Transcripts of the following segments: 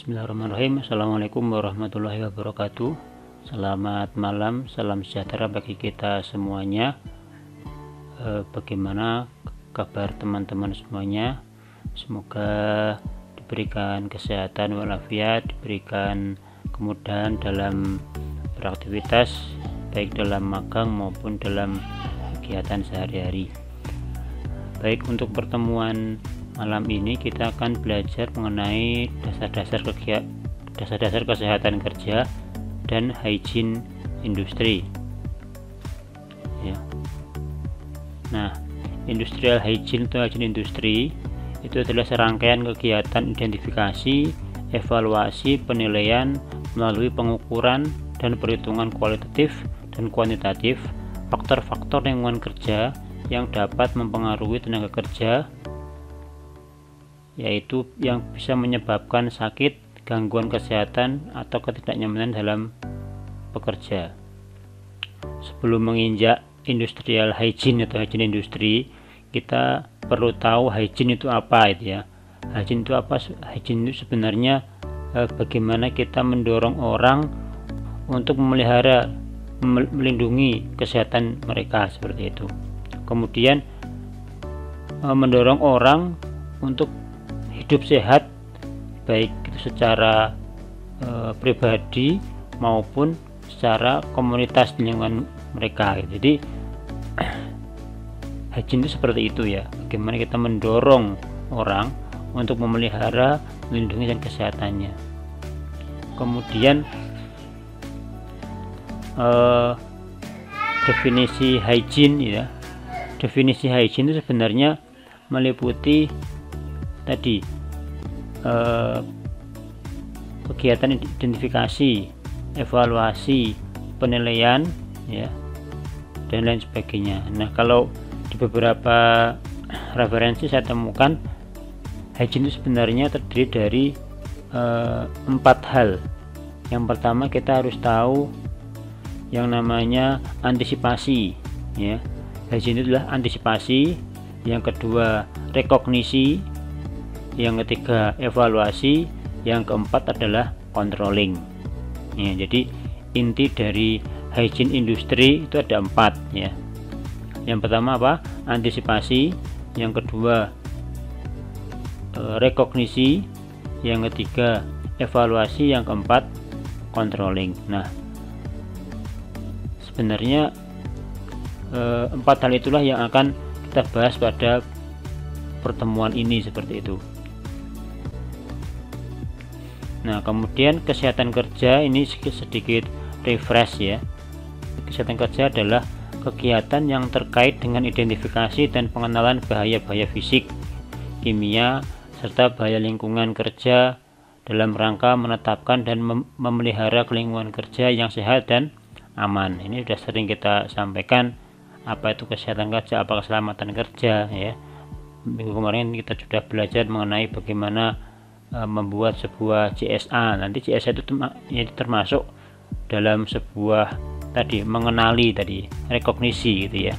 Bismillahirrahmanirrahim. Assalamualaikum warahmatullahi wabarakatuh. Selamat malam, salam sejahtera bagi kita semuanya. Bagaimana kabar teman-teman semuanya? Semoga diberikan kesehatan walafiat, diberikan kemudahan dalam beraktivitas, baik dalam magang maupun dalam kegiatan sehari-hari. Baik, untuk pertemuan malam ini kita akan belajar mengenai dasar-dasar kesehatan kerja dan hygiene industri. Ya. Nah, industrial hygiene atau hygiene industri itu adalah serangkaian kegiatan identifikasi, evaluasi, penilaian melalui pengukuran dan perhitungan kualitatif dan kuantitatif faktor-faktor lingkungan kerja yang dapat mempengaruhi tenaga kerja, yaitu yang bisa menyebabkan sakit, gangguan kesehatan, atau ketidaknyamanan dalam bekerja. Sebelum menginjak industrial hygiene atau hygiene industri, kita perlu tahu hygiene itu apa ya. Hygiene itu apa? Hygiene itu sebenarnya bagaimana kita mendorong orang untuk memelihara, melindungi kesehatan mereka, seperti itu. Kemudian mendorong orang untuk hidup sehat, baik itu secara pribadi maupun secara komunitas di lingkungan mereka. Jadi hygiene itu seperti itu ya, bagaimana kita mendorong orang untuk memelihara, melindungi dan kesehatannya. Kemudian definisi hygiene ya, definisi hygiene itu sebenarnya meliputi tadi kegiatan identifikasi, evaluasi, penilaian ya, dan lain sebagainya. Nah, kalau di beberapa referensi saya temukan hygiene itu sebenarnya terdiri dari 4 hal. Yang pertama, kita harus tahu yang namanya antisipasi ya. Hygiene itu adalah antisipasi. Yang kedua, rekognisi. Yang ketiga, evaluasi. Yang keempat adalah controlling ya. Jadi inti dari hygiene industri itu ada 4 ya. Yang pertama apa? Antisipasi. Yang kedua, rekognisi. Yang ketiga, evaluasi. Yang keempat, controlling. Nah, sebenarnya 4 hal itulah yang akan kita bahas pada pertemuan ini, seperti itu. Nah, kemudian kesehatan kerja ini sedikit refresh ya. Kesehatan kerja adalah kegiatan yang terkait dengan identifikasi dan pengenalan bahaya-bahaya fisik, kimia, serta bahaya lingkungan kerja dalam rangka menetapkan dan memelihara lingkungan kerja yang sehat dan aman. Ini sudah sering kita sampaikan, apa itu kesehatan kerja, apa keselamatan kerja ya. Minggu kemarin kita sudah belajar mengenai bagaimana membuat sebuah CSA. Nanti CSA itu termasuk dalam sebuah tadi mengenali, tadi rekognisi gitu ya.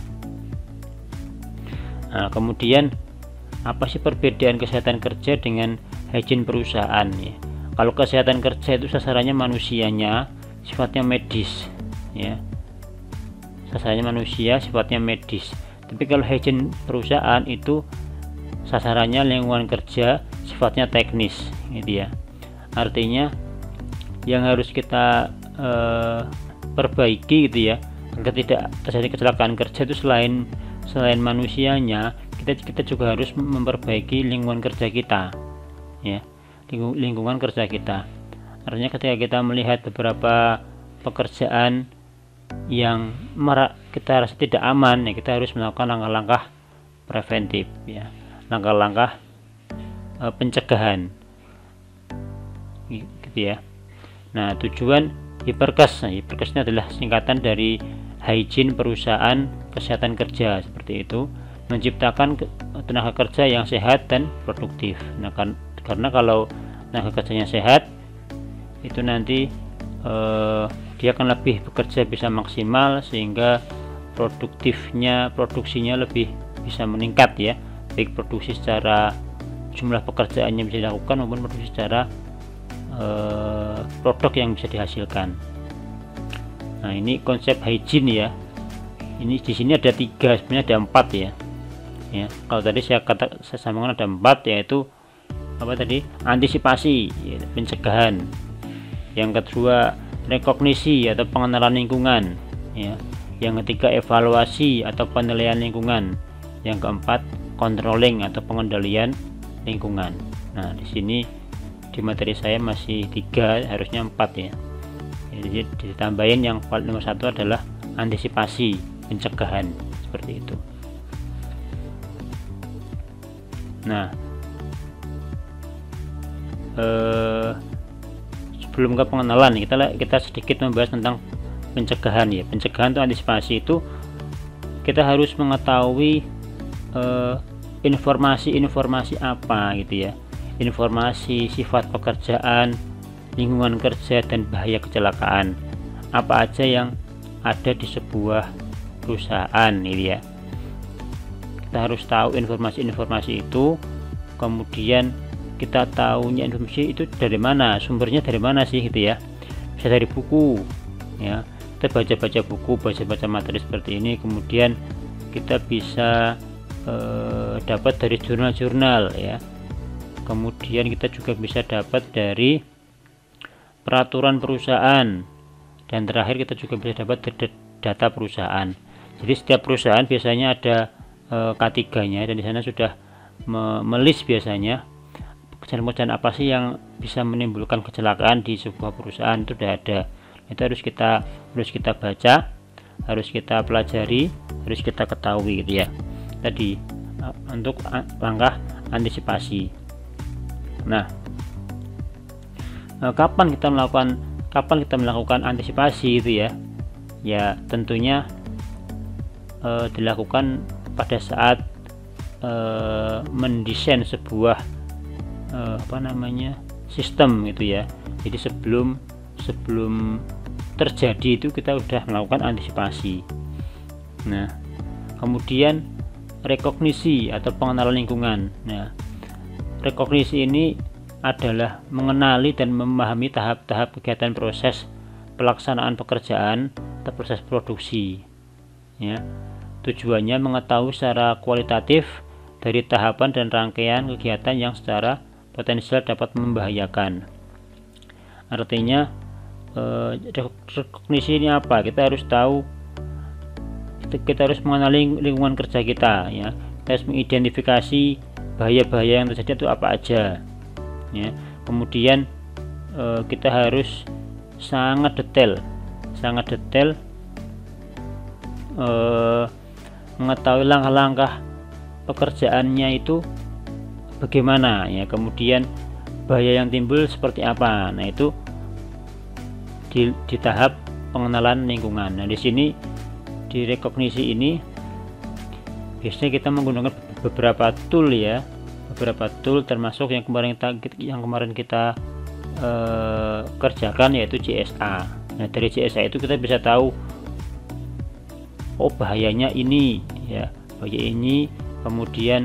Nah, kemudian apa sih perbedaan kesehatan kerja dengan hygiene perusahaan ya? Kalau kesehatan kerja itu sasarannya manusianya, sifatnya medis ya. Sasarannya manusia, sifatnya medis. Tapi kalau hygiene perusahaan itu sasarannya lingkungan kerja, sifatnya teknis gitu ya. Artinya yang harus kita perbaiki gitu ya, agar tidak terjadi kecelakaan kerja itu selain manusianya, kita juga harus memperbaiki lingkungan kerja kita ya, lingkungan kerja kita. Artinya ketika kita melihat beberapa pekerjaan yang kita rasa tidak aman ya, kita harus melakukan langkah-langkah preventif ya, langkah-langkah pencegahan gitu ya. Nah, tujuan Hiperkes. Nah, Hiperkes ini adalah singkatan dari hygiene perusahaan kesehatan kerja, seperti itu, menciptakan tenaga kerja yang sehat dan produktif. Nah, karena kalau tenaga kerjanya sehat itu nanti dia akan lebih bekerja bisa maksimal, sehingga produksinya lebih bisa meningkat ya, baik produksi secara jumlah pekerjaan yang bisa dilakukan maupun produksi secara produk yang bisa dihasilkan. Nah, ini konsep hygiene ya. Ini di sini ada 3, sebenarnya ada 4 ya. Ya, kalau tadi saya sambungkan ada 4, yaitu apa tadi? Antisipasi, ya, pencegahan. Yang kedua, rekognisi atau pengenalan lingkungan, ya. Yang ketiga, evaluasi atau penilaian lingkungan. Yang keempat, controlling atau pengendalian lingkungan. Nah, di sini di materi saya masih 3, harusnya 4 ya. Jadi ditambahin yang nomor 1 adalah antisipasi, pencegahan, seperti itu. Nah, sebelum ke pengenalan, kita sedikit membahas tentang pencegahan ya. Pencegahan atau antisipasi itu kita harus mengetahui informasi-informasi apa gitu ya. Informasi sifat pekerjaan, lingkungan kerja, dan bahaya kecelakaan. Apa aja yang ada di sebuah perusahaan gitu ya. Kita harus tahu informasi-informasi itu, kemudian kita tahunya informasi itu dari mana, sumbernya dari mana sih gitu ya. Bisa dari buku ya, kita baca-baca buku, baca-baca materi seperti ini, kemudian kita bisa dapat dari jurnal-jurnal ya, kemudian kita juga bisa dapat dari peraturan perusahaan, dan terakhir kita juga bisa dapat data perusahaan. Jadi setiap perusahaan biasanya ada K3-nya, dan di sana sudah melis biasanya pekerjaan-pekerjaan apa sih yang bisa menimbulkan kecelakaan di sebuah perusahaan, itu sudah ada. Itu harus kita baca, harus kita pelajari, harus kita ketahui gitu ya. Tadi untuk langkah antisipasi. Nah, kapan kita melakukan antisipasi itu ya? Ya tentunya dilakukan pada saat mendesain sebuah sistem gitu ya. Jadi sebelum terjadi itu kita sudah melakukan antisipasi. Nah, kemudian rekognisi atau pengenalan lingkungan. Nah, rekognisi ini adalah mengenali dan memahami tahap-tahap kegiatan proses pelaksanaan pekerjaan atau proses produksi ya. Tujuannya mengetahui secara kualitatif dari tahapan dan rangkaian kegiatan yang secara potensial dapat membahayakan. Artinya rekognisi ini apa? Kita harus tahu, kita harus mengenali lingkungan kerja kita ya. Kita harus mengidentifikasi bahaya-bahaya yang terjadi itu apa aja ya. Kemudian kita harus sangat detail mengetahui langkah-langkah pekerjaannya itu bagaimana ya, kemudian bahaya yang timbul seperti apa. Nah, itu di tahap pengenalan lingkungan. Nah, di sini di rekognisi ini biasanya kita menggunakan beberapa tool ya, termasuk yang kemarin kita kerjakan, yaitu CSA. Nah, dari CSA itu kita bisa tahu bahayanya ini ya, bahaya ini, kemudian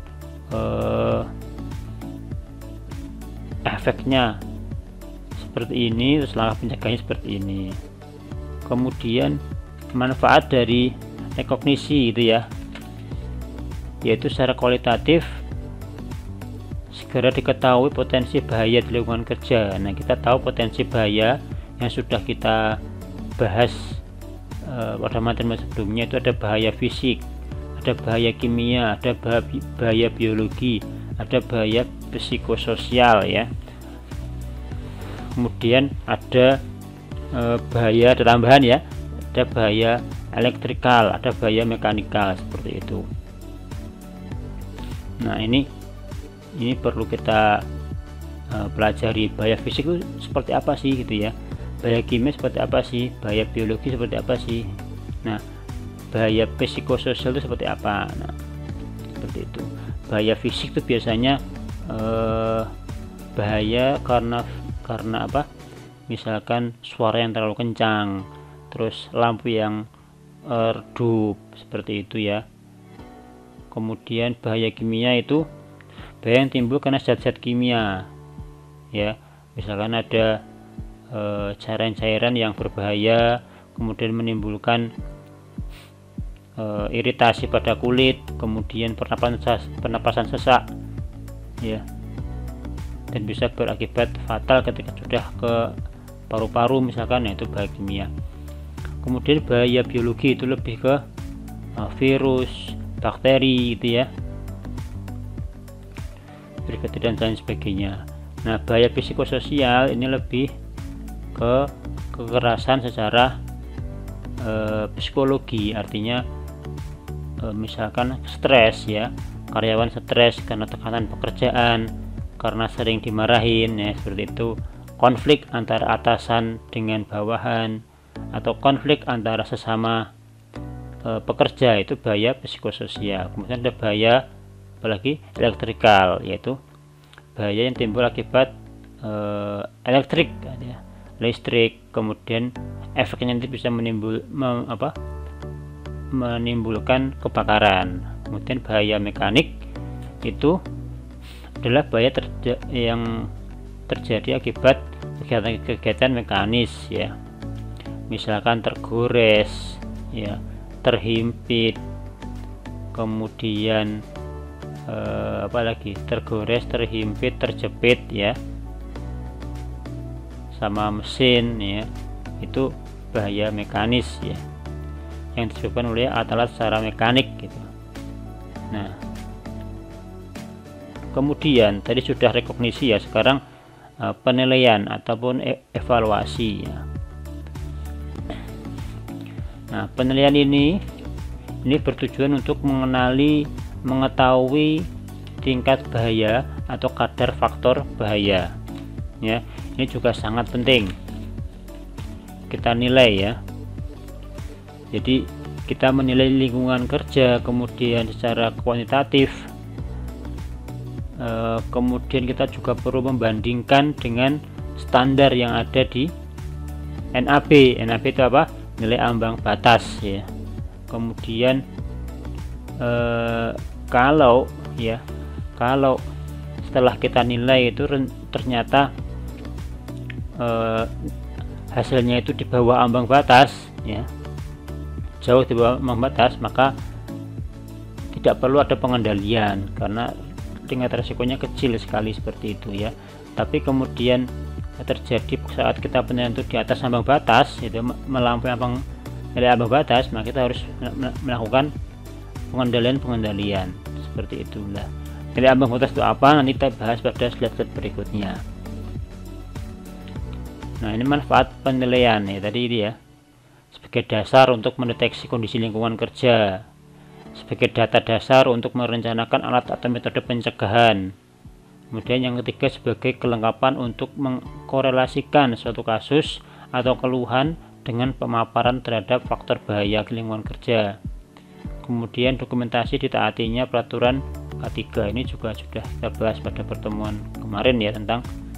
efeknya seperti ini, terus langkah pencegahannya seperti ini. Kemudian manfaat dari rekognisi itu ya, yaitu secara kualitatif segera diketahui potensi bahaya di lingkungan kerja. Nah, kita tahu potensi bahaya yang sudah kita bahas pada materi sebelumnya. Itu ada bahaya fisik, ada bahaya kimia, ada bahaya biologi, ada bahaya psikososial ya. Kemudian ada bahaya, ada tambahan ya, ada bahaya elektrikal, ada bahaya mekanikal, seperti itu. Nah, ini perlu kita pelajari. Bahaya fisik itu seperti apa sih gitu ya, bahaya kimia seperti apa sih, bahaya biologi seperti apa sih. Nah, bahaya psikososial itu seperti apa. Nah, seperti itu. Bahaya fisik itu biasanya bahaya karena apa, misalkan suara yang terlalu kencang, terus lampu yang redup, seperti itu ya. Kemudian bahaya kimia itu bahaya yang timbul karena zat-zat kimia ya, Misalkan ada cairan-cairan yang berbahaya, kemudian menimbulkan iritasi pada kulit, kemudian pernapasan sesak ya, dan bisa berakibat fatal ketika sudah ke paru-paru misalkan, itu bahaya kimia. Kemudian bahaya biologi itu lebih ke virus, bakteri gitu ya, dan lain sebagainya. Nah, bahaya psikososial ini lebih ke kekerasan secara psikologi, artinya misalkan stres ya, karyawan stres karena tekanan pekerjaan, karena sering dimarahin ya, seperti itu. Konflik antara atasan dengan bawahan, atau konflik antara sesama pekerja, itu bahaya psikososial. Kemudian ada bahaya apalagi elektrikal, yaitu bahaya yang timbul akibat elektrik ya, listrik, kemudian efeknya nanti bisa menimbulkan kebakaran. Kemudian bahaya mekanik itu adalah bahaya yang terjadi akibat kegiatan mekanis ya, misalkan tergores ya, terhimpit, kemudian apalagi tergores, terhimpit, terjepit ya, sama mesin ya, itu bahaya mekanis ya, yang disebabkan oleh alat-alat secara mekanik gitu. Nah, kemudian tadi sudah rekognisi ya, sekarang penilaian ataupun evaluasi ya. Nah, penilaian ini bertujuan untuk mengetahui tingkat bahaya atau kadar faktor bahaya ya. Ini juga sangat penting kita nilai ya. Jadi kita menilai lingkungan kerja, kemudian secara kuantitatif, kemudian kita juga perlu membandingkan dengan standar yang ada di NAB. NAB itu apa? Nilai ambang batas ya. Kemudian kalau setelah kita nilai itu ternyata hasilnya itu di bawah ambang batas ya, jauh di bawah ambang batas, maka tidak perlu ada pengendalian karena tingkat resikonya kecil sekali seperti itu ya. Tapi kemudian terjadi saat kita penilaian itu di atas ambang batas, itu melampaui nilai ambang batas, maka kita harus melakukan pengendalian seperti itulah. Nilai ambang batas itu apa? Nanti kita bahas pada slide berikutnya. Nah, ini manfaat penilaian ya tadi ini ya, sebagai dasar untuk mendeteksi kondisi lingkungan kerja, sebagai data dasar untuk merencanakan alat atau metode pencegahan. Kemudian yang ketiga, sebagai kelengkapan untuk mengkorelasikan suatu kasus atau keluhan dengan pemaparan terhadap faktor bahaya lingkungan kerja. Kemudian dokumentasi ditaatinya peraturan K3. Ini juga sudah kita bahas pada pertemuan kemarin ya, tentang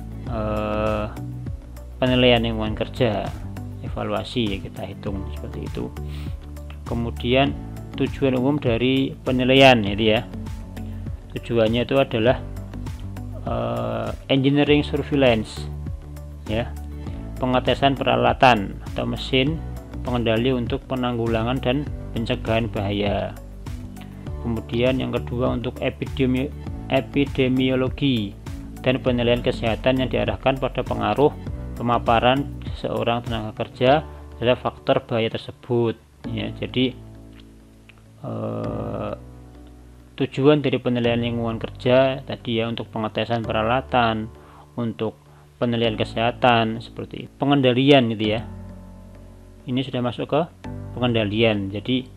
penilaian lingkungan kerja, evaluasi ya, kita hitung seperti itu. Kemudian tujuan umum dari penilaian itu ya, tujuannya itu adalah engineering surveillance ya, pengetesan peralatan atau mesin, pengendali untuk penanggulangan dan pencegahan bahaya. Kemudian yang kedua untuk epidemiologi dan penilaian kesehatan yang diarahkan pada pengaruh pemaparan seorang tenaga kerja terhadap faktor bahaya tersebut ya. Jadi tujuan dari penilaian lingkungan kerja tadi ya, untuk pengetesan peralatan, untuk penilaian kesehatan seperti itu. Pengendalian gitu ya, ini sudah masuk ke pengendalian. Jadi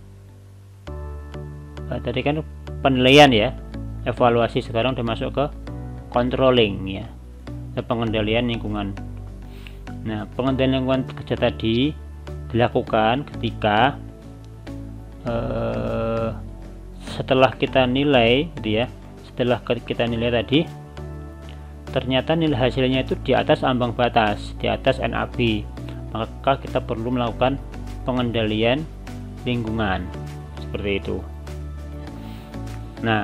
tadi kan penilaian ya, evaluasi, sekarang sudah masuk ke controlling ya, ke pengendalian lingkungan. Nah, pengendalian lingkungan kerja tadi dilakukan ketika setelah kita nilai gitu ya, setelah kita nilai tadi ternyata nilai hasilnya itu di atas ambang batas, di atas NAB, maka kita perlu melakukan pengendalian lingkungan seperti itu. Nah,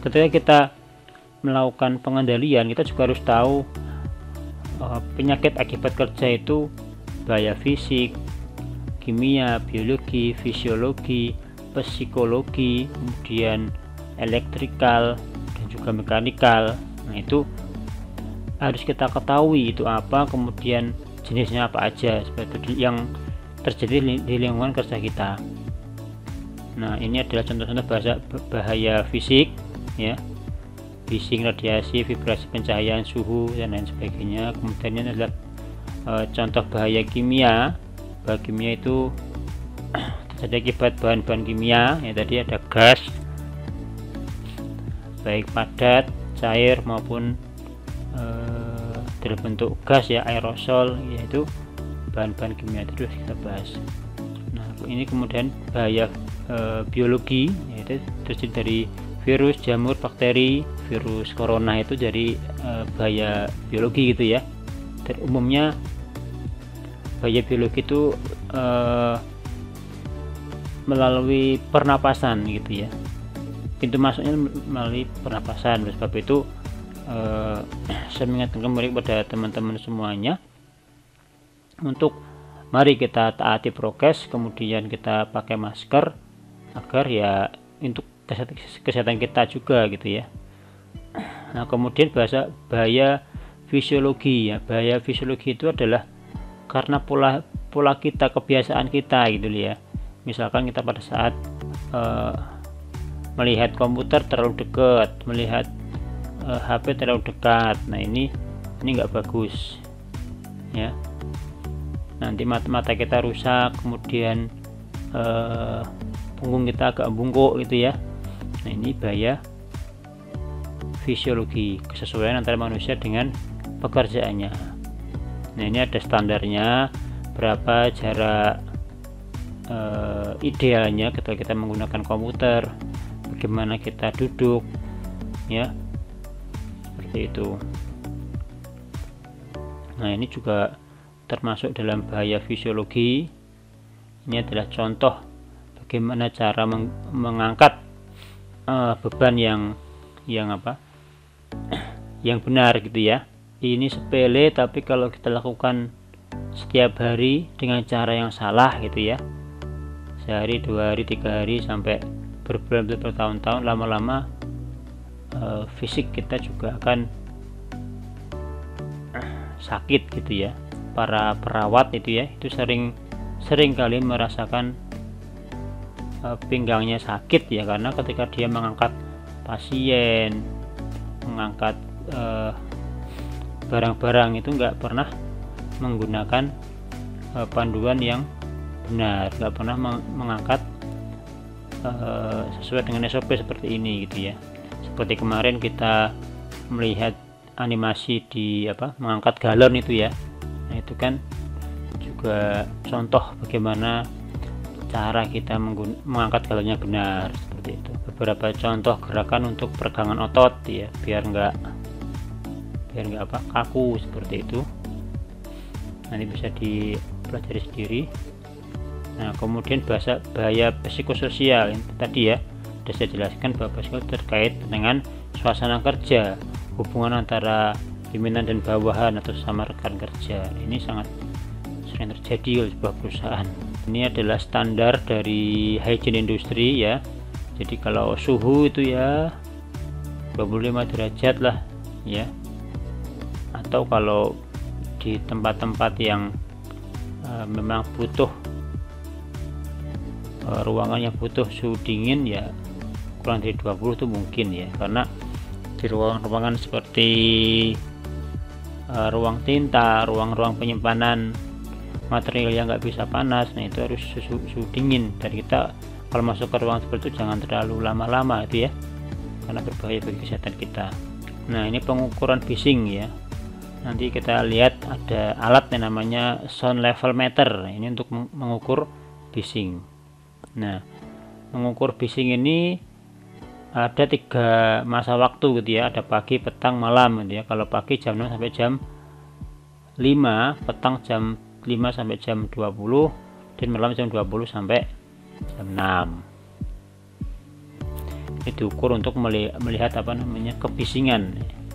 ketika kita melakukan pengendalian, kita juga harus tahu penyakit akibat kerja itu bahaya fisik, kimia, biologi, fisiologi, psikologi, kemudian elektrikal dan juga mekanikal. Nah, itu harus kita ketahui itu apa, kemudian jenisnya apa aja seperti yang terjadi di lingkungan kerja kita. Nah, ini adalah contoh-contoh bahaya fisik ya, bising, radiasi, vibrasi pencahayaan, suhu dan lain sebagainya. Kemudian ini adalah contoh bahaya kimia. Bahaya kimia itu terjadi akibat bahan-bahan kimia ya, tadi ada gas baik padat, cair maupun dalam bentuk gas ya, aerosol, yaitu bahan-bahan kimia itu kita bahas. Nah, ini kemudian bahaya biologi, yaitu terjadi dari virus, jamur, bakteri. Virus corona itu dari bahaya biologi gitu ya. Dan umumnya bahaya biologi itu melalui pernapasan gitu ya, pintu masuknya melalui pernapasan. Oleh sebab itu saya mengingatkan kembali kepada teman-teman semuanya untuk mari kita taati prokes, kemudian kita pakai masker agar ya untuk kesehatan kita juga gitu ya. Nah, kemudian bahaya fisiologi ya. Bahaya fisiologi itu adalah karena pola kita, kebiasaan kita gitu ya. Misalkan kita pada saat melihat komputer terlalu dekat, melihat HP terlalu dekat. Nah, ini nggak bagus ya. Nanti mata kita rusak, kemudian punggung kita agak bungkuk gitu ya. Nah, ini bahaya fisiologi, kesesuaian antara manusia dengan pekerjaannya. Nah, ini ada standarnya, berapa jarak idealnya ketika kita menggunakan komputer, bagaimana kita duduk ya, seperti itu. Nah, ini juga termasuk dalam bahaya fisiologi. Ini adalah contoh bagaimana cara mengangkat beban yang benar gitu ya. Ini sepele, tapi kalau kita lakukan setiap hari dengan cara yang salah gitu ya, sehari, 2 hari, 3 hari, sampai berbulan-bulan, bertahun-tahun, lama-lama fisik kita juga akan sakit gitu ya. Para perawat itu ya, itu sering kali merasakan pinggangnya sakit ya, karena ketika dia mengangkat pasien, mengangkat barang-barang itu nggak pernah menggunakan panduan yang benar, nggak pernah mengangkat sesuai dengan SOP seperti ini gitu ya. Seperti kemarin kita melihat animasi di mengangkat galon itu ya. Nah, itu kan juga contoh bagaimana cara kita mengangkat galonnya benar, seperti itu. Beberapa contoh gerakan untuk peregangan otot ya, biar nggak kaku, seperti itu. Nanti bisa dipelajari sendiri. Nah, kemudian bahaya psikososial tadi ya, sudah saya jelaskan bahwa psikososial terkait dengan suasana kerja, hubungan antara pimpinan dan bawahan atau sama rekan kerja. Ini sangat sering terjadi oleh sebuah perusahaan. Ini adalah standar dari hygiene industri ya. Jadi kalau suhu itu ya 25 derajat lah ya. Atau kalau di tempat-tempat yang memang butuh ruangan yang butuh suhu dingin ya kurang dari 20 itu mungkin ya, karena di ruangan seperti ruang tinta, ruang-ruang penyimpanan material yang nggak bisa panas, nah itu harus suhu dingin. Dan kita kalau masuk ke ruang seperti itu jangan terlalu lama-lama itu ya, karena berbahaya bagi kesehatan kita. Nah, ini pengukuran bising ya. Nanti kita lihat ada alat yang namanya sound level meter. Ini untuk mengukur bising. Nah, mengukur bising ini ada 3 masa waktu gitu ya. Ada pagi, petang, malam gitu ya. Kalau pagi jam 6 sampai jam 5, petang jam 5 sampai jam 20, dan malam jam 20 sampai jam 6. diukur untuk melihat kebisingan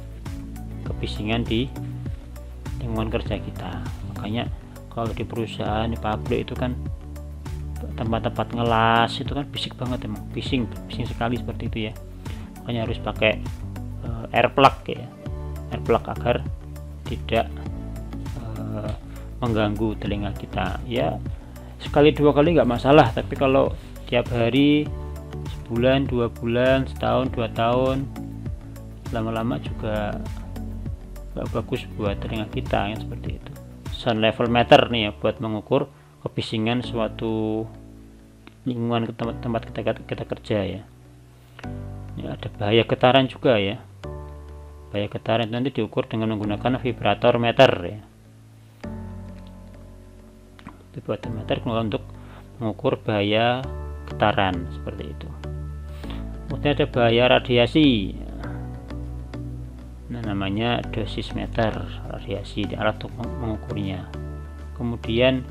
di lingkungan kerja kita. Makanya kalau di perusahaan, di pabrik itu kan tempat-tempat ngelas itu kan bisik banget, emang bising sekali seperti itu ya. Makanya harus pakai air plug ya, air plug agar tidak mengganggu telinga kita ya. Sekali dua kali nggak masalah, tapi kalau tiap hari, sebulan, 2 bulan, setahun, 2 tahun, lama-lama juga nggak bagus buat telinga kita yang seperti itu. Sound level meter nih ya, buat mengukur kebisingan suatu lingkungan tempat kita kerja ya. Ini ada bahaya getaran juga ya. Bahaya getaran itu nanti diukur dengan menggunakan vibrator meter ya. Vibrator meter untuk mengukur bahaya getaran seperti itu. Kemudian ada bahaya radiasi. Nah, namanya dosismeter radiasi, di alat untuk mengukurnya. Kemudian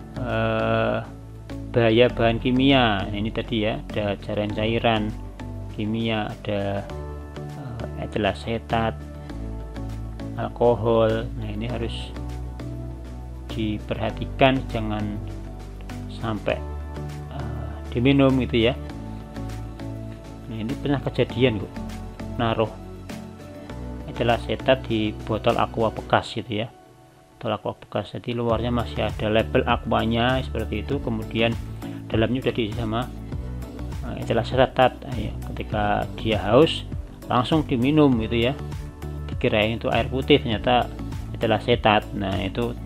bahaya bahan kimia. Nah, ini tadi ya, ada cairan kimia, ada etil asetat, alkohol. Nah, ini harus diperhatikan, jangan sampai diminum gitu ya. Nah, ini pernah kejadian kok, naruh etil asetat di botol aqua bekas gitu ya, botol aqua bekas, jadi luarnya masih ada label aquanya seperti itu, kemudian dalamnya udah diisi sama etil asetat. Ya, ketika dia haus langsung diminum gitu ya, dikirain itu air putih, ternyata etil asetat. Nah, itu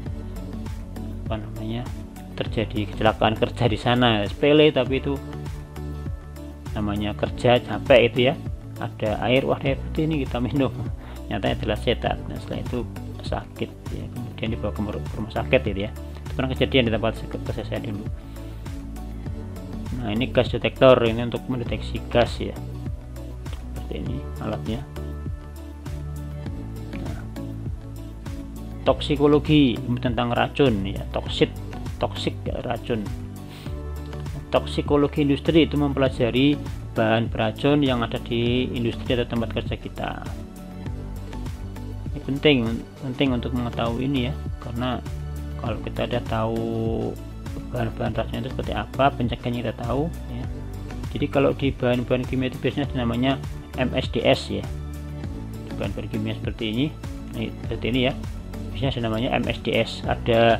terjadi kecelakaan kerja di sana, sepele tapi itu namanya kerja capek itu ya, ada air, wah air putih ini kita minum, ternyata adalah asetat. Nah, setelah itu sakit ya, kemudian dibawa ke rumah sakit gitu ya. Itu pernah kejadian di tempat kerja saya dulu. Nah, ini gas detektor, ini untuk mendeteksi gas ya, seperti ini alatnya. Toksikologi tentang racun ya, toksik racun. Toksikologi industri itu mempelajari bahan beracun yang ada di industri atau tempat kerja kita. Ini penting untuk mengetahui ini ya, karena kalau kita ada tahu bahan-bahan racun itu seperti apa, pencegahnya kita tahu ya. Jadi kalau di bahan-bahan kimia itu biasanya namanya MSDS ya, bahan-bahan kimia seperti ini ya, biasanya namanya MSDS. Ada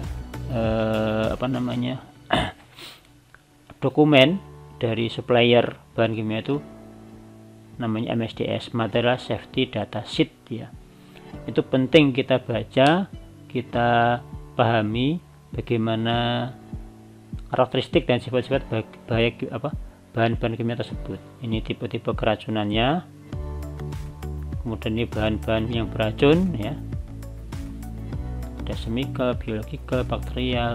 dokumen dari supplier bahan kimia itu namanya MSDS, Material Safety Data Sheet ya. Itu penting kita baca, kita pahami bagaimana karakteristik dan sifat-sifat bahan-bahan kimia tersebut. Ini tipe-tipe keracunannya, kemudian ini bahan-bahan yang beracun ya, ada chemical, biological, bakterial.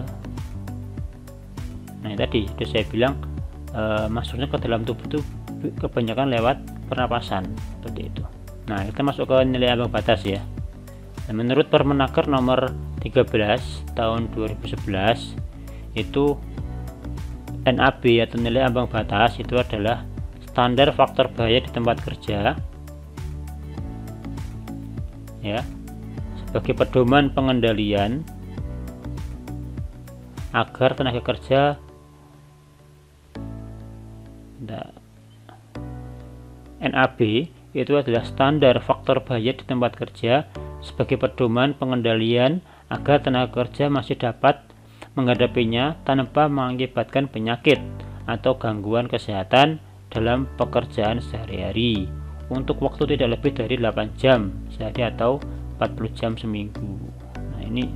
Nah, tadi sudah saya bilang masuknya ke dalam tubuh itu kebanyakan lewat pernapasan seperti itu. Nah, kita masuk ke nilai ambang batas ya. Nah, menurut Permenaker nomor 13 tahun 2011 itu NAB atau nilai ambang batas itu adalah standar faktor bahaya di tempat kerja ya, sebagai pedoman pengendalian agar tenaga kerja NAB itu adalah standar faktor bahaya di tempat kerja sebagai pedoman pengendalian agar tenaga kerja masih dapat menghadapinya tanpa mengakibatkan penyakit atau gangguan kesehatan dalam pekerjaan sehari-hari untuk waktu tidak lebih dari 8 jam sehari atau 40 jam seminggu. Nah, ini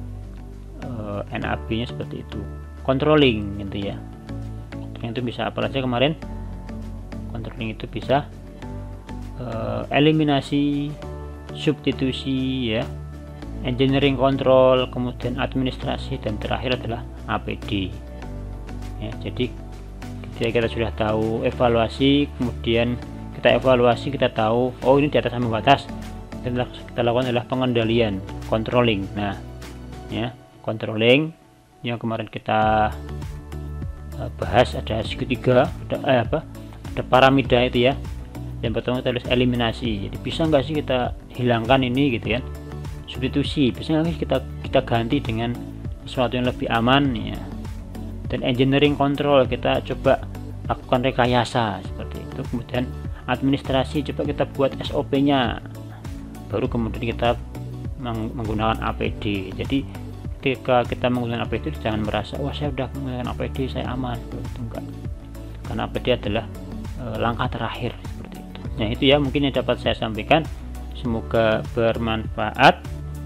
NAB nya seperti itu. Controlling gitu ya, itu bisa apa aja kemarin. Controlling itu bisa eliminasi, substitusi ya, engineering control, kemudian administrasi, dan terakhir adalah APD ya. Jadi ketika kita sudah tahu evaluasi, kemudian kita evaluasi, kita tahu oh ini di atas ambang batas, kita lakukan adalah pengendalian, controlling. Nah ya, controlling yang kemarin kita bahas ada segitiga, ada piramida itu ya, Yang pertama kita harus eliminasi. Jadi bisa nggak sih kita hilangkan ini gitu kan? Substitusi, bisa nggak sih kita ganti dengan sesuatu yang lebih aman ya. Dan engineering control, kita coba lakukan rekayasa seperti itu. Kemudian administrasi, coba kita buat SOP-nya. Baru kemudian kita menggunakan APD. Jadi ketika kita menggunakan APD jangan merasa wah saya udah menggunakan APD saya aman, itu enggak. Karena APD adalah langkah terakhir seperti itu. Nah itu ya mungkin yang dapat saya sampaikan, semoga bermanfaat.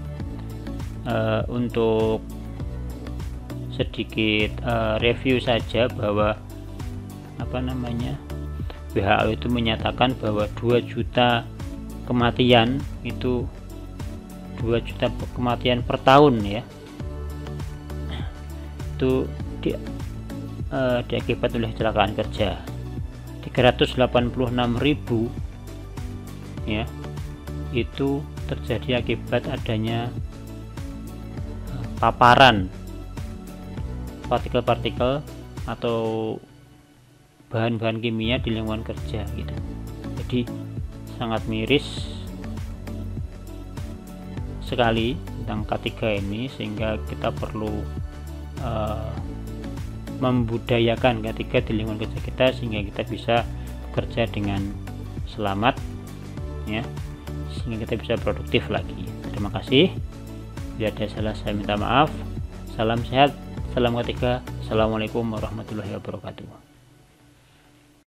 Untuk sedikit review saja bahwa WHO itu menyatakan bahwa 2 juta kematian itu 2 juta kematian per tahun ya, itu diakibat oleh kecelakaan kerja. 386.000 ya itu terjadi akibat adanya paparan partikel-partikel atau bahan-bahan kimia di lingkungan kerja gitu. Jadi sangat miris sekali tentang K3 ini, sehingga kita perlu membudayakan K3 di lingkungan kerja kita sehingga kita bisa bekerja dengan selamat ya, sehingga kita bisa produktif lagi. Terima kasih. Bila ada salah saya minta maaf. Salam sehat, salam K3. Assalamualaikum warahmatullahi wabarakatuh.